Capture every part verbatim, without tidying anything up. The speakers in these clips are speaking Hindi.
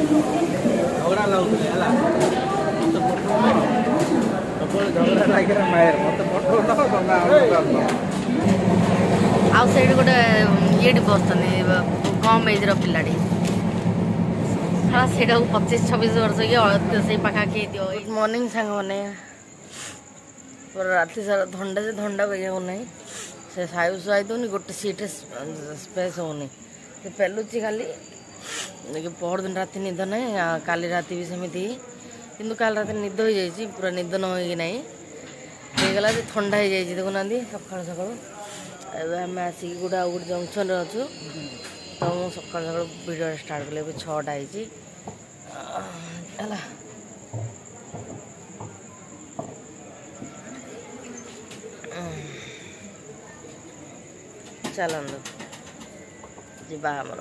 झगड़ा लाଗୁଥିଲେ ହେଲା ମତେ ପଠଉନ ସବୁବେଳେ ଝଗଡ଼ା ଲାଗିଲା ମାଏର ମତେ ପଠଉନ ତମେ ଆଉ ଆଉ ସେଇଠି ଗୋଟେ ଇଏଠି ବସୁଛନ୍ତି କମ୍ ଏଜ୍ର ପିଲାଟି ହଁ ସେଇଟାକୁ ପଚିଶ ଛବିଶ ବର୍ଷ କି ସେଇ ପାଖାପାଖି ହେଇଥିବ। ଗୁଡ୍ ମର୍ଣ୍ଣିଂ ସାଙ୍ଗମାନେ ପୁରା ରାତି ସାରା ଥଣ୍ଡା ଯେ ଥଣ୍ଡା ପାଇବାକୁ ନାହିଁ ସେ ସାଇ ଶୁଆଇ ଦେଉନି ଗୋଟେ ସିଟ୍ରେ ସ୍ପେସ୍ ହେଉନି ସେ ପେଲୁଛି ଖାଲି ପହରଦିନ ରାତି ନିଦ ନାହିଁ କାଲି ରାତି ବି ସେମିତି କିନ୍ତୁ କାଲି ରାତି ନିଦ ହେଇଯାଇଛି ପୁରା ନିଦ ନ ହେଇକି ନାହିଁ ହେଇଗଲା ଯେ ଥଣ୍ଡା ହେଇଯାଇଛି ଦେଖୁନାହାନ୍ତି ସକାଳୁ ସକାଳୁ ଏବେ ଆମେ ଆସିକି ଗୋଟେ ଆଉ ଗୋଟେ ଜଙ୍କସନ୍ରେ ଅଛୁ ତ ମୁଁ ସକାଳୁ ସକାଳୁ ଭିଡ଼ିଓ ଷ୍ଟାର୍ଟ କଲି ଏବେ ଛଅଟା ହେଇଛି ହେଲା ଚାଲନ୍ତୁ ଯିବା ଆମର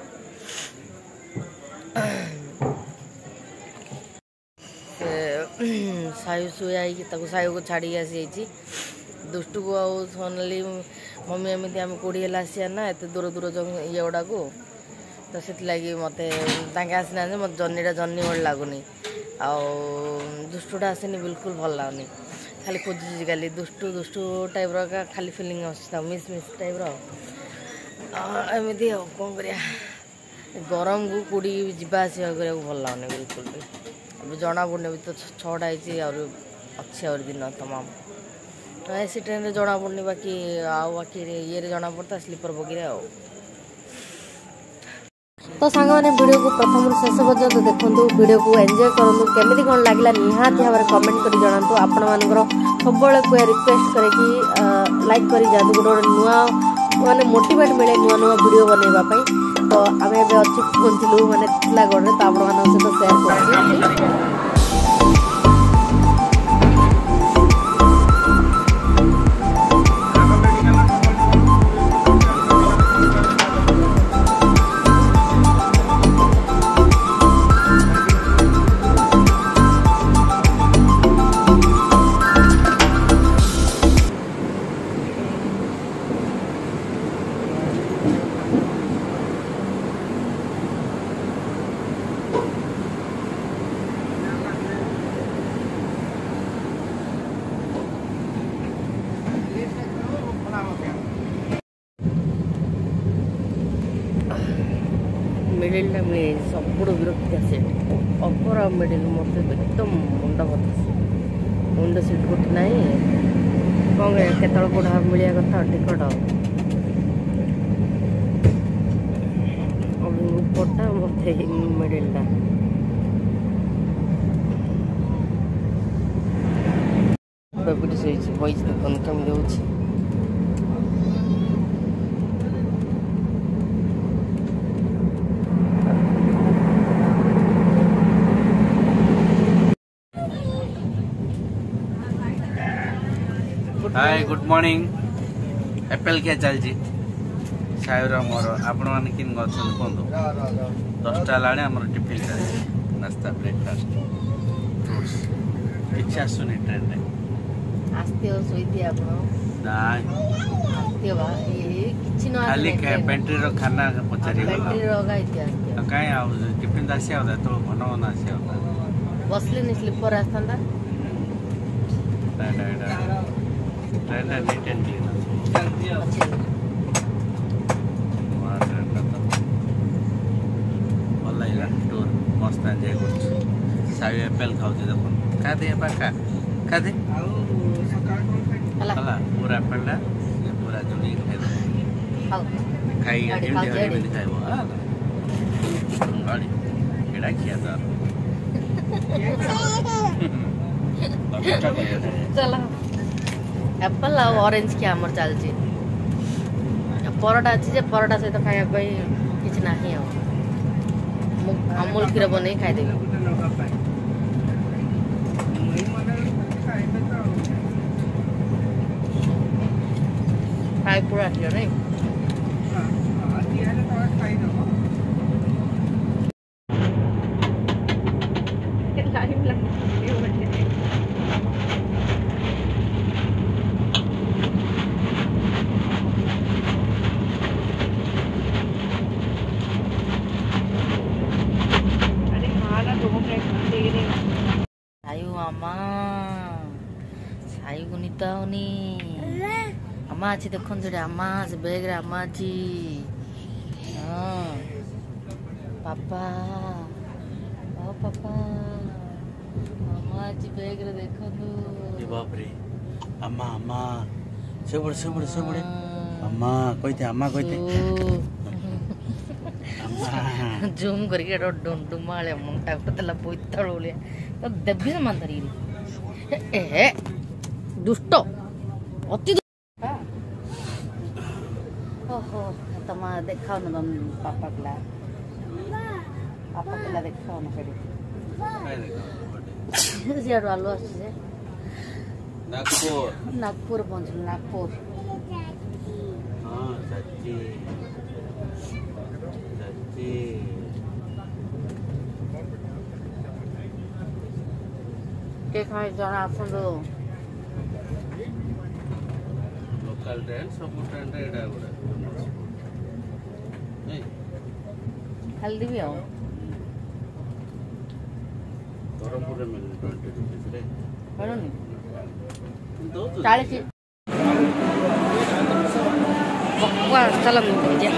ସେ ସାୟୁ ଶୋଇକି ତାକୁ ସାୟୁକୁ ଛାଡ଼ିକି ଆସିଯାଇଛି ଦୁଷ୍ଟୁକୁ ଆଉ ସୋନାଲି ମମି ଏମିତି ଆମେ କୋଡ଼ିଏ ହେଲା ଆସିବା ନା ଏତେ ଦୂର ଦୂର ଇଏ ଗୁଡ଼ାକୁ ତ ସେଥିଲାଗି ମୋତେ ତାଙ୍କେ ଆସିନାହାନ୍ତି ମୋତେ ଜହ୍ନିଟା ଜହ୍ନି ଭଳି ଲାଗୁନି ଆଉ ଦୁଷ୍ଟୁଟା ଆସିନି ବିଲକୁଲ ଭଲ ଲାଗୁନି ଖାଲି ଖୋଜୁଛି କାଲି ଦୁଷ୍ଟୁ ଦୁଷ୍ଟୁ ଟାଇପ୍ର ଖାଲି ଫିଲିଂ ଆସୁଛି ତା ମିସ୍ ମିସ୍ ଟାଇପ୍ର ଏମିତି ଆଉ କ'ଣ କରିବା ଗରମକୁ କୋଉଠି ଯିବା ଆସିବା କରିବାକୁ ଭଲ ଲାଗୁନି ବିଲକୁଲ ବି ଏବେ ଜଣାପଡ଼ୁନି ବି ତ ଛଅଟା ହେଇଛି ଆହୁରି ଅଛି ଆହୁରି ଦିନ ତମାମ ଏସି ଟ୍ରେନ୍ରେ ଜଣାପଡ଼ୁନି ବାକି ଆଉ ବାକି ଇଏରେ ଜଣାପଡ଼ୁତା ସ୍ଲିପର ବଗିରେ ଆଉ ତ ସାଙ୍ଗମାନେ ଭିଡ଼ିଓକୁ ପ୍ରଥମରୁ ଶେଷ ପର୍ଯ୍ୟନ୍ତ ଦେଖନ୍ତୁ ଭିଡ଼ିଓକୁ ଏନ୍ଜୟ କରନ୍ତୁ କେମିତି କ'ଣ ଲାଗିଲା ନିହାତି ଭାବରେ କମେଣ୍ଟ କରି ଜଣାନ୍ତୁ ଆପଣମାନଙ୍କର ସବୁବେଳେ କୁଏ ରିକ୍ୱେଷ୍ଟ କରେ କି ଲାଇକ୍ କରି ଯାଆନ୍ତୁ ଗୋଟେ ଗୋଟେ ନୂଆ ମାନେ ମୋଟିଭେଟ୍ ମିଳେ ନୂଆ ନୂଆ ଭିଡ଼ିଓ ବନେଇବା ପାଇଁ ତ ଆମେ ଏବେ ଅଛୁ ପହଞ୍ଚିଲୁ ମାନେ ଟିଟଲାଗଡ଼ରେ ତ ଆପଣମାନଙ୍କ ସହିତ ସେୟାର କରୁଛୁ मिडिलटा मिले सबुठ विरक्ति आसे अपर आ मिडिल मत एकदम मुंड बता मुंड सीट गोटे ना कौन केत कौटा मिलिया कथा टिकट उपरटा मत मिडिलटा बेबीटी शोई बही देखते कमी हो हाय गुड मॉर्निंग एप्पल क्या चलती सायर मोर आपण मैंने किन कहते दसटा लाने आम टिफिन चलती नास्ता ब्रेकफास्ट फ्रूट्स किसी आसुनी ट्रेन में खाली पेंट्री खाना पचारि कहीं टिफिन आसा तो घन घन आसा बसले स्लीपर आसता ट्रेन नीट एंड क्लीन भल लगे टूर मस्त एंजॉय कर सावी एप्पल खाऊ देख क्या दे खा क्या दे पूरा एप्पल पूरा जोड़ी खाई खाई खाइब एटा खिया चलो एप्पल आ ऑरेंज की आमर चलती परोटा अच्छी परोटा सहित खायापी किसी ना अमूल क्षीर बन खाईदेवी खाई पूरा आस नहीं अम्मा साई को निद आउनी अम्मा अच्छी देखन से अम्मा से बैग रे अम्मा अच्छी हाँ पापा ओ पापा अम्मा अच्छी बैग रे देखनु ए बाप रे अम्मा अम्मा सबड़ सबड़ सबड़ अम्मा कहते अम्मा कहते जूम करके डुमाले मुंटा उठला बोइतळ ओलिया तो देबी से मान धरी ए ए दुष्ट अति ओहो तमा देखाओ न पापा पिला पापा पिला देखाओ न फेरी सियाडो आलो आसे नागपुर नागपुर पहुंच नागपुर हां सच्ची सच्ची के खाई जरा आसन दो लोकल ट्रेन सब ट्रेन रे एडा गुडा नहीं हल्दी भी आओ तोरपुर में ट्वेंटी रुपीस रे हेलो नी दो चालीस वाह चलो मुझे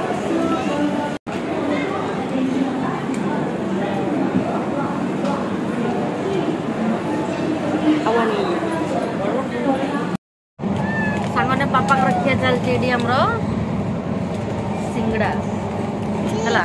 सामने पापा को रखिया चलती एडी हमरो सिंगड़ा हला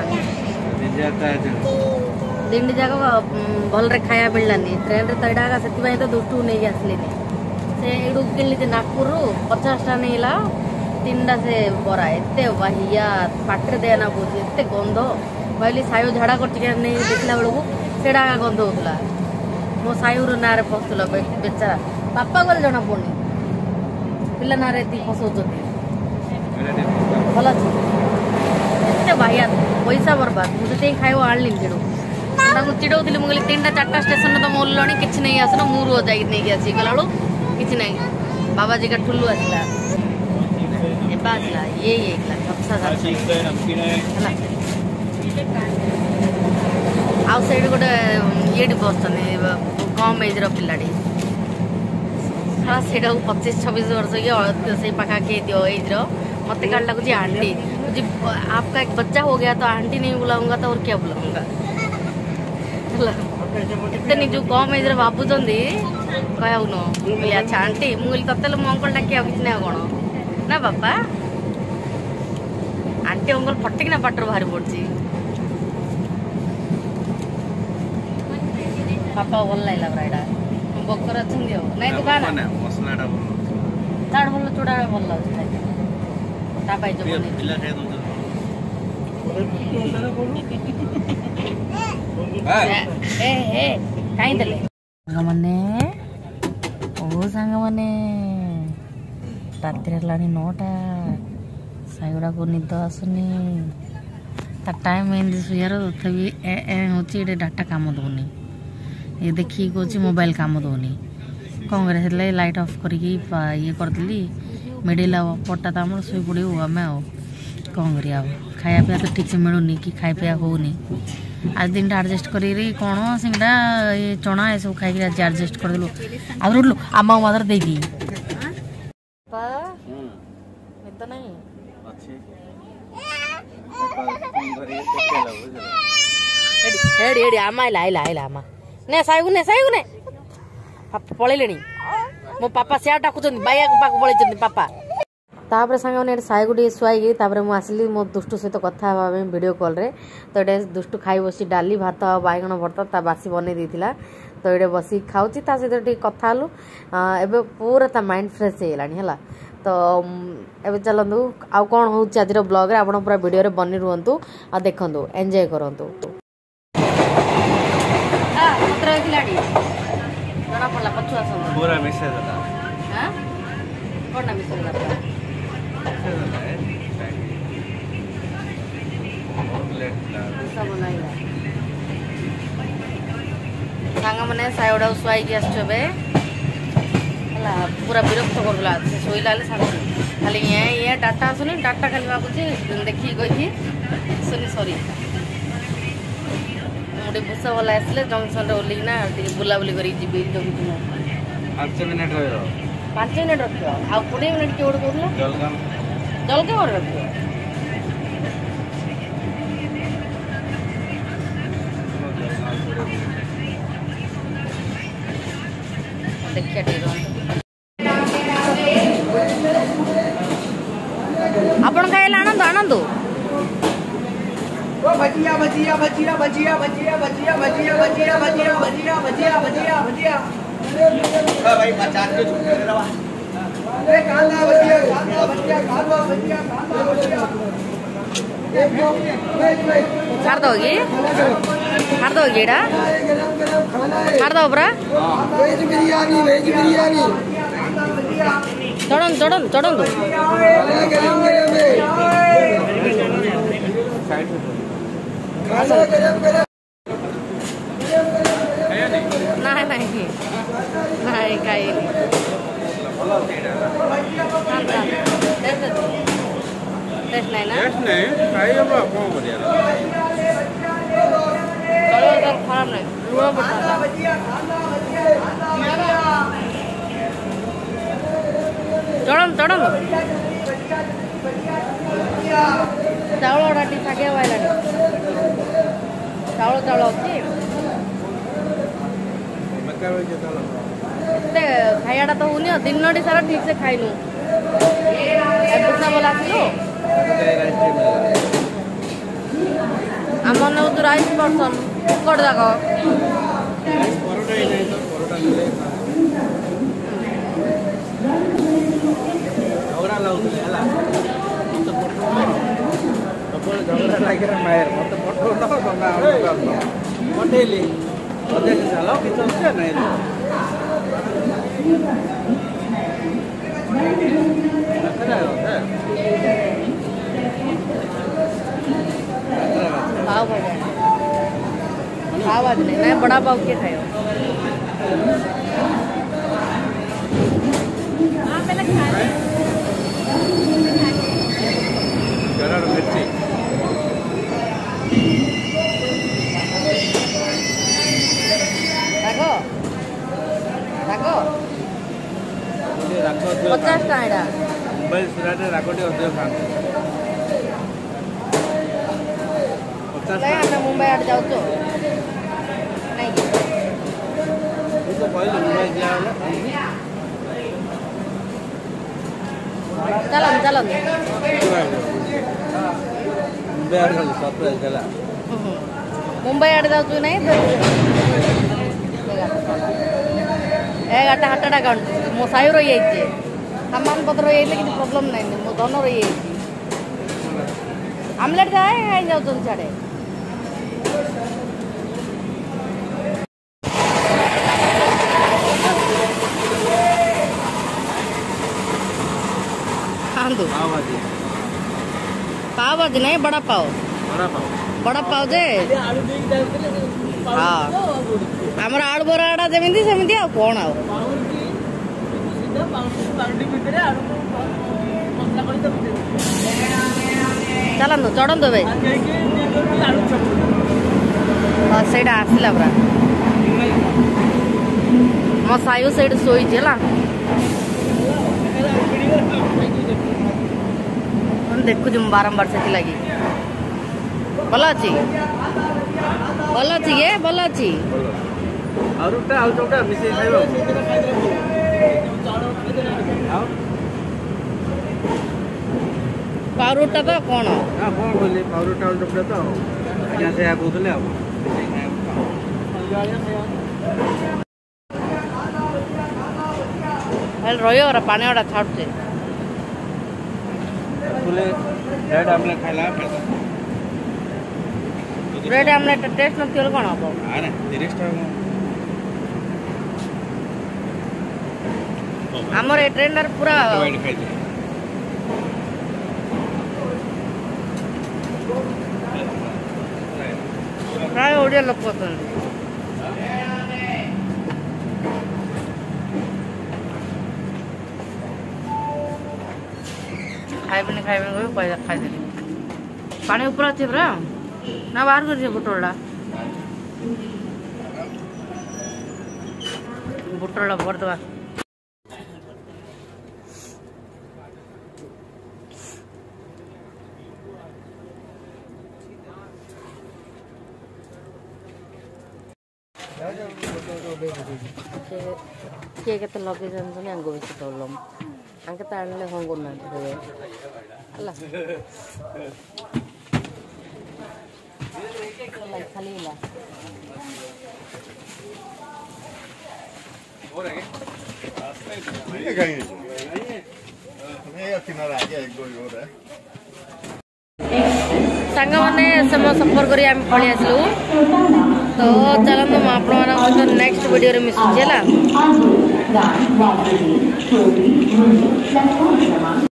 दिन जाक भल रे खाया मिललानी ट्रेन रे तैडा सेति पई तो दुटू नै आसलिनी से एडू किनली नागपुर रु पचास टा नेला तीनटा से बरा एते बाहिया पाटरे देना बोझ एते गंध कहली सायु झाड़ा करके नहीं देखला बेलू सेडा गंध होतला मो सायु रो नारे पसला बेचारा पापा गल जना पड़नी पिला नारे ती फसौचती भल एते बाहिया पैसा बर्बाद मुझे खाइब आनी चिड़ू चिड़ौली मुझे तीन टा चार्टा स्टेशन तो मोलनी कि नहीं आसन मुझे जाकि नहीं आसी गला कि नहीं बाबाजी का ठुल्लू आसला एबा आसला ये ये झपसा आउ से गोटे ये बस कम एज पिलाटी हाँ से पच्चीस छब्बीस वर्ष की से पाखा के दियो एज मत काल लगुच आंटी जी आपका एक बच्चा हो गया तो आंटी नहीं बुलाऊंगा तो और क्या बुलाऊंगा इतने निजु कम एज भावुं कहून मुझे अच्छा आंटी मुझे तत्ते मो अंकल डाक कि ना कौन ना बापा आंटी अंकल फटिकना पाटर बाहर पड़ी पापा भल लगे पूरा यहाँ बकर अच्छे नहीं तू खा ताड़ भल चूड़ा भल लगे मैंने ओ सांग मैंने राति है नौटा साईगुड़ा को निद आसुनी ता टाइम एमती शुआर तथापि ए डाटा काम दौनी ये देखिए कौन मोबाइल काम दौनी कौन कर लाइट ऑफ करके ये करदेली मिडिल पटा तो आम शो पड़ू आम आ कौन कर खाया पीया तो ठीक से मिलूनी कि खाया पीया होनी आज दिन एडजस्ट कर कौन सिंगड़ा ये चना ये सब खाई आज एडजस्ट करदेलु आज उठलु आम मदर दे दी निद नहीं हेडी हेडी आमा आइला आइला आइला आमा ने साइगु ने साइगु ने पापा पळेलेनी मो पापा सिया डाकुचंदी बाया को पाक पळेचंदी पापा तापर संग ने साइगु डी सुआई तापर मु आसली मो दुष्टु सहित कथा हवा में वीडियो कॉल रे तो एडे दुष्टु खाई बसी डाली भात बाइगण भर्ता ता बासी बने देथिला तो एडे बसी खाउची ता सहित टी कथा हलु एबे पूरा ता माइंड फ्रेश हे लानी हला तो एबे चलंदु आ कोन होउची आजिर ब्लॉग रे आपण पूरा वीडियो रे बनी रुहंतु आ देखंतु एन्जॉय करंतु आ पत्र खिलाड़ी जणा पडला पछुआ सब पूरा मिसे दला हां कोन ना मिसे दला सांग मैंने साइडा शुआई आसबे पूरा विरक्त करला शोला खाली ये ये डाटा आसुनी डाटा खाली भावुची देखिए कही सुनी सरी गोटे बुस भल आसले जंक्शन ओल्लिकिना बुलाबुली कर पाँच मिनट रहो पाँच मिनट रख आ कोड़े मिनट किए गोटे कहला जलगाम जलके घर रख देखिए आपण खाइल आनंद आनंद भजिया भजिया भजिया भजिया भजिया भजिया भजिया भजिया भजिया भजिया भजिया भजिया भजिया भाई पचास के छूट दे रहा अरे कांदा भजिया कांदा भजिया कांदा भजिया कांदा भजिया छाड़ दोगी छाड़ दोगी एडा छाड़ दो ब्रा वेज बिरयानी वेज बिरयानी चढ़न चढ़न चढ़न दो गरम गरम खाना गरम गरम नहीं नहीं नहीं खाई टेस्ट नहीं ना टेस्ट नहीं खाई हम कौन करिया चलो अगर खराब नहीं लूण पड़ता चढ़न चढ़न चाउल डाटी फागे वाला चाउल चाउल अच्छी खाइटा तो होनी दिन सारा ठीक से खाइनु बोला आम नौ राइस पर्सन पकड़ जाक झगड़ा लाଗୁଥିଲେ ହେଲା ସବୁବେଳେ ଝଗଡ଼ା ଲାଗିଲା ମାୟର ମତେ ପଠଉନ ତମେ ଆଉ କରନ ପଠେଇଲି ମତେ ଚାଲ କିଛି ଅସୁବିଧା ନାହିଁ पाव भाजा पाव भाजी नहीं मैं बड़ा पाव के खाए गरम मिर्ची रागो रागो राग पचास टाइम मुंबई सुराट रागटी अधिक खाते पचास ଆମେ ମୁମ୍ବାଇ ଆଡ଼େ ଯାଉଛୁ ନାଇଁ କି तो कहले मुंबई जा ଚାଲନ୍ତୁ ଚାଲନ୍ତୁ मुंबई आड़ सरप्राइज देला मुंबई आड़े जाऊँ नहीं एगारटा हाटटा काउंट मो साई रही जाइए सामान पत्र रही कि प्रोब्लेम नहीं मो धन रही जाइए आमलेट खाए खाई जाऊँ साढ़े पाव भाजी पाव भाजी नहीं बड़ा पाव बड़ा पाव बड़ा पाव जे हाँ आमर आलू बराड़ा जमी सेमती आ कौन आ चलतु चढ़तु भाई हाँ से आसला पूरा मो सायु से शोई देखु बारंबार से लगी भल अच्छी भल अच्छी ये भल अच्छी पाउरुटा तो कौन पाउरुटा तो आज्ञा से कहते रही पानी गुड़ा छाड़ुचे ब्रेड आमलेट खाइला ब्रेड आमलेट टेस्ट नथि कौन हम अरे तीस टाइम आमर ए ट्रेंडर पूरा प्राय ओडिया लोक खाइबे खाइबे कह पैसा खाईदेली पानी ऊपर अच्छे पूरा ना बाहर कर बोतलटा बुटल भरदवा किए के लगे जानी आंग बेस प्रॉब्लम आंके तो आने कौन करना खाली सांग मैंने सफर कर पलि आसलु तो चलते मुझे नेक्स्ट वीडियो मिसुची है।